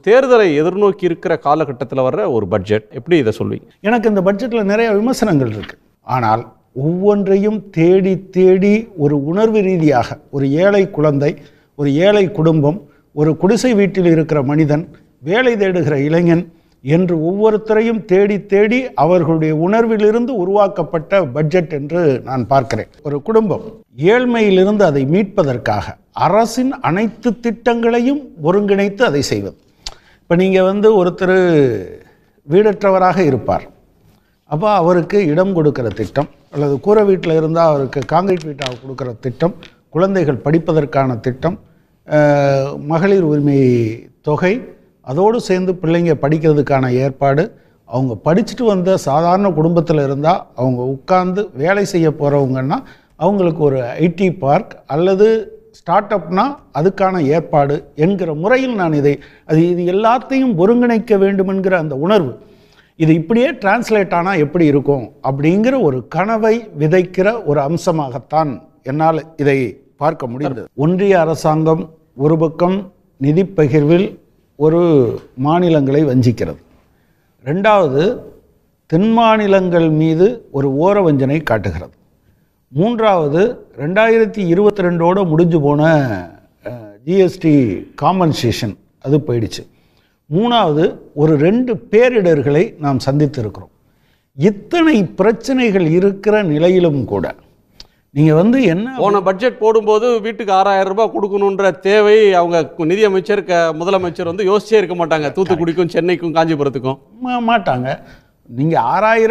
தேர்தலை எதிர்நோக்கி இருக்கிற காலகட்டத்தில் வர்ற ஒரு பட்ஜெட், எப்படி இதை சொல்வீங்க? எனக்கு இந்த பட்ஜெட்டில் நிறைய விமர்சனங்கள் இருக்குது. ஆனால் ஒவ்வொன்றையும் தேடி தேடி ஒரு உணர்வு ரீதியாக ஒரு ஏழை குழந்தை, ஒரு ஏழை குடும்பம், ஒரு குடிசை வீட்டில் இருக்கிற மனிதன், வேலை தேடுகிற இளைஞன் என்று ஒவ்வொருத்தரையும் தேடி தேடி அவர்களுடைய உணர்விலிருந்து உருவாக்கப்பட்ட பட்ஜெட் என்று நான் பார்க்கிறேன். ஒரு குடும்பம் ஏழ்மையிலிருந்து அதை மீட்பதற்காக அரசின் அனைத்து திட்டங்களையும் ஒருங்கிணைத்து அதை செய்வது. இப்போ நீங்கள் ஒருத்தர் வீடற்றவராக இருப்பார், அப்போ அவருக்கு இடம் கொடுக்கிற திட்டம், அல்லது கூரை வீட்டில் இருந்தால் அவருக்கு காங்கிரீட் வீட்டாக கொடுக்குற திட்டம், குழந்தைகள் படிப்பதற்கான திட்டம், மகளிர் உரிமை தொகை, அதோடு சேர்ந்து பிள்ளைங்க படிக்கிறதுக்கான ஏற்பாடு, அவங்க படிச்சுட்டு வந்த சாதாரண குடும்பத்தில் இருந்தால் அவங்க உட்கார்ந்து வேலை செய்ய போகிறவங்கன்னா அவங்களுக்கு ஒரு ஐடி பார்க் அல்லது ஸ்டார்ட் அப்னா அதுக்கான ஏற்பாடு என்கிற முறையில் நான் இது எல்லாத்தையும் ஒருங்கிணைக்க வேண்டும் என்கிற அந்த உணர்வு, இது இப்படியே டிரான்ஸ்லேட் ஆனால் எப்படி இருக்கும் அப்படிங்கிற ஒரு கனவை விதைக்கிற ஒரு அம்சமாகத்தான் என்னால் இதை பார்க்க முடிந்தது. ஒன்றிய அரசாங்கம் ஒரு பக்கம் நிதி பகிர்வில் ஒரு மாநிலங்களை வஞ்சிக்கிறது, ரெண்டாவது தென் மாநிலங்கள் மீது ஒரு ஓர வஞ்சனை காட்டுகிறது, மூன்றாவது 2022 முடிஞ்சு போன ஜிஎஸ்டி காம்பன்சேஷன் அது போயிடுச்சு, மூணாவது ஒரு 2 பேரிடர்களை நாம் சந்தித்து இருக்கிறோம். இத்தனை பிரச்சனைகள் இருக்கிற நிலையிலும் கூட நீங்கள் என்ன போன பட்ஜெட் போடும்போது வீட்டுக்கு 6000 ரூபாய் கொடுக்கணுன்ற தேவை அவங்க நிதியமைச்சர் முதலமைச்சர் யோசிச்சே இருக்க மாட்டாங்க. தூத்துக்குடிக்கும் சென்னைக்கும் காஞ்சிபுரத்துக்கும் மாட்டாங்க. நீங்கள்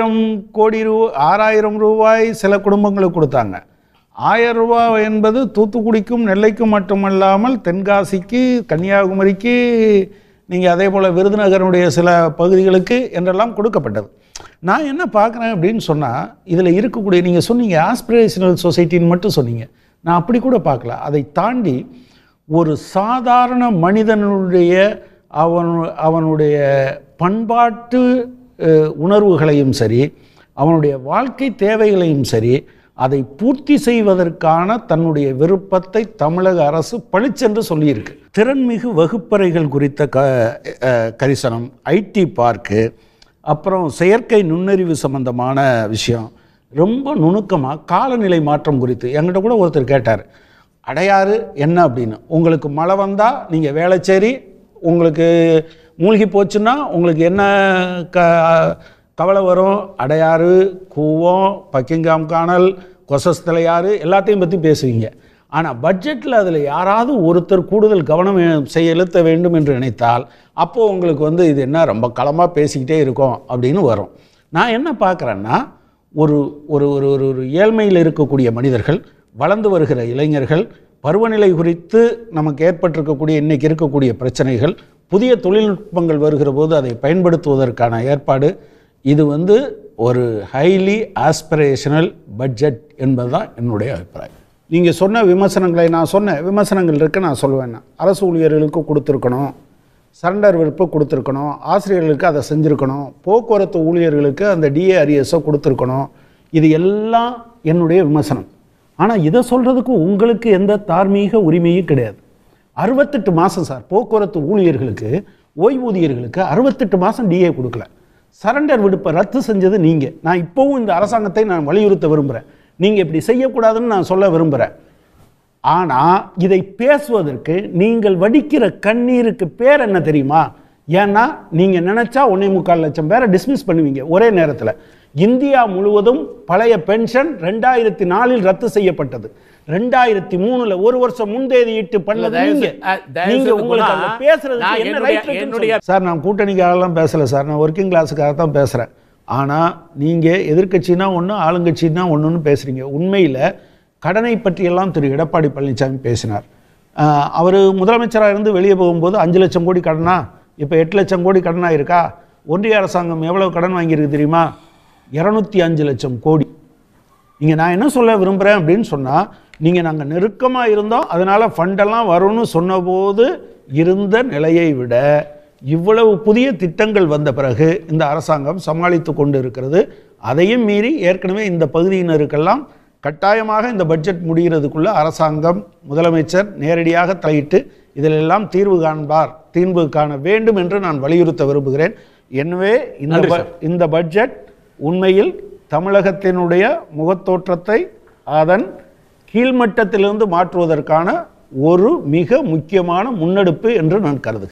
6000 ரூபாய் சில குடும்பங்களுக்கு கொடுத்தாங்க. 1000 ரூபாய் என்பது தூத்துக்குடிக்கும் நெல்லைக்கும் மட்டுமல்லாமல் தென்காசிக்கு, கன்னியாகுமரிக்கு, நீங்கள் அதே போல் விருதுநகருடைய சில பகுதிகளுக்கு என்றெல்லாம் கொடுக்கப்பட்டது. நான் என்ன பார்க்குறேன் அப்படின்னு சொன்னால், இதில் இருக்கக்கூடிய நீங்கள் சொன்னீங்க ஆஸ்பிரேஷனல் சொசைட்டின்னு மட்டும் சொன்னீங்க, நான் அப்படி கூட பார்க்கல. அதை தாண்டி ஒரு சாதாரண மனிதனுடைய அவனுடைய பண்பாட்டு உணர்வுகளையும் சரி, அவனுடைய வாழ்க்கை தேவைகளையும் சரி, அதை பூர்த்தி செய்வதற்கான தன்னுடைய விருப்பத்தை தமிழக அரசு பளிச்சென்று சொல்லியிருக்கு. திறன்மிகு வகுப்பறைகள் குறித்த கரிசனம், ஐடி பார்க்கு, அப்புறம் செயற்கை நுண்ணறிவு சம்பந்தமான விஷயம், ரொம்ப நுணுக்கமாக காலநிலை மாற்றம் குறித்து என்கிட்ட கூட ஒருத்தர் கேட்டார், அடையாறு என்ன அப்படின்னு. உங்களுக்கு மழை வந்தால் நீங்கள் வேளச்சேரி, உங்களுக்கு மூழ்கி போச்சுன்னா உங்களுக்கு என்ன கவலை வரும், அடையாறு, கூவம், பக்கிங்காம் கானல், கொசஸ்தலையாறு எல்லாத்தையும் பற்றி பேசுவீங்க. ஆனால் பட்ஜெட்டில் அதில் யாராவது ஒருத்தர் கூடுதல் கவனம் செலுத்த வேண்டும் என்று நினைத்தால் அப்போது உங்களுக்கு இது என்ன ரொம்ப களமாக பேசிக்கிட்டே இருக்கோம் அப்படின்னு வரும். நான் என்ன பார்க்குறேன்னா, ஒரு ஒரு ஒரு ஒரு ஏழ்மையில் இருக்கக்கூடிய மனிதர்கள், வளர்ந்து வருகிற இளைஞர்கள், பருவநிலை குறித்து நமக்கு ஏற்பட்டிருக்கக்கூடிய இன்றைக்கி இருக்கக்கூடிய பிரச்சனைகள், புதிய தொழில்நுட்பங்கள் வருகிற போது அதை பயன்படுத்துவதற்கான ஏற்பாடு, இது ஒரு ஹைலி ஆஸ்பிரேஷனல் பட்ஜெட் என்பதுதான் என்னுடைய அபிப்பிராயம். நீங்கள் சொன்ன விமர்சனங்களை நான் சொன்ன விமர்சனங்கள் இருக்குது, நான் சொல்லுவேன். அரசு ஊழியர்களுக்கு கொடுத்துருக்கணும், சரண்டர் விருப்பம் கொடுத்துருக்கணும், ஆசிரியர்களுக்கு அதை செஞ்சுருக்கணும், போக்குவரத்து ஊழியர்களுக்கு அந்த டிஏஆர்எஸை கொடுத்துருக்கணும், இது எல்லாம் என்னுடைய விமர்சனம். ஆனால் இதை சொல்கிறதுக்கு உங்களுக்கு எந்த தார்மீக உரிமையும் கிடையாது. 68 மாதம் சார் போக்குவரத்து ஊழியர்களுக்கு, ஓய்வூதியர்களுக்கு 68 மாதம் டிஏ கொடுக்கல. சரண்டர் விடுப்பை ரத்து செஞ்சது நீங்கள். நான் இப்போவும் இந்த அரசாங்கத்தை நான் வலியுறுத்த விரும்புகிறேன், நீங்கள் இப்படி செய்யக்கூடாதுன்னு நான் சொல்ல விரும்புகிறேன். ஆனால் இதை பேசுவதற்கு நீங்கள் வடிக்கிற கண்ணீருக்கு பேர் என்ன தெரியுமா? ஏன்னா நீங்கள் நினச்சா 1.25 லட்சம் பேரை டிஸ்மிஸ் பண்ணுவீங்க ஒரே நேரத்தில். இந்தியா முழுவதும் பழைய பென்ஷன் 2004 ரத்து செய்யப்பட்டது. 2003 ஒரு வருஷம் முன்தேதியிட்டு பண்ணது நீங்க. உங்களுக்கு பேசுறது என்ன ரைட் இருக்கு சார்? நான் கூட்டணிக்காகலாம் பேசல சார், நான் ஒர்க்கிங் கிளாஸுக்காக தான் பேசுகிறேன். ஆனால் நீங்கள் எதிர்கட்சினா ஒன்று, ஆளுங்கட்சினா ஒன்றுன்னு பேசுகிறீங்க. உண்மையில் கடனை பற்றியெல்லாம் திரு எடப்பாடி பழனிசாமி பேசினார். அவர் முதலமைச்சராக இருந்து வெளியே போகும்போது 5 லட்சம் கோடி கடனா, இப்போ 8 லட்சம் கோடி கடனாக இருக்கா? ஒன்றிய அரசாங்கம் எவ்வளவு கடன் வாங்கியிருக்கு தெரியுமா? 205 லட்சம் கோடி. இங்கே நான் என்ன சொல்ல விரும்புகிறேன் அப்படின்னு சொன்னால், நீங்கள் நாங்கள் நெருக்கமாக இருந்தோம் அதனால் ஃபண்டெல்லாம் வரும்னு சொன்னபோது இருந்த நிலையை விட இவ்வளவு புதிய திட்டங்கள் வந்த பிறகு இந்த அரசாங்கம் சமாளித்து கொண்டு இருக்கிறது. அதையும் மீறி ஏற்கனவே இந்த பகுதியினருக்கெல்லாம் கட்டாயமாக இந்த பட்ஜெட் முடிகிறதுக்குள்ளே அரசாங்கம், முதலமைச்சர் நேரடியாக தலையிட்டு இதிலெல்லாம் தீர்வு காண வேண்டும் என்று நான் வலியுறுத்த விரும்புகிறேன். எனவே இந்த பட்ஜெட் உண்மையில் தமிழகத்தினுடைய முகத்தோற்றத்தை அதன் கீழ்மட்டத்திலிருந்து மாற்றுவதற்கான ஒரு மிக முக்கியமான முன்னெடுப்பு என்று நான் கருதுகிறேன்.